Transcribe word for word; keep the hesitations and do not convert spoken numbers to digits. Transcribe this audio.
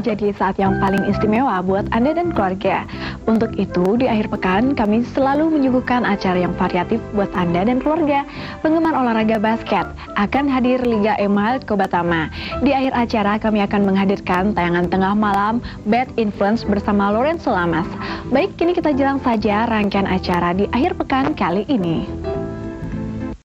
jadi saat yang paling istimewa buat Anda dan keluarga. Untuk itu, di akhir pekan kami selalu menyuguhkan acara yang variatif buat Anda dan keluarga. Penggemar olahraga basket akan hadir Liga Emal Kobatama. Di akhir acara kami akan menghadirkan tayangan tengah malam Bad Influence bersama Lorenzo Lamas. Baik, kini kita jelang saja rangkaian acara di akhir pekan kali ini.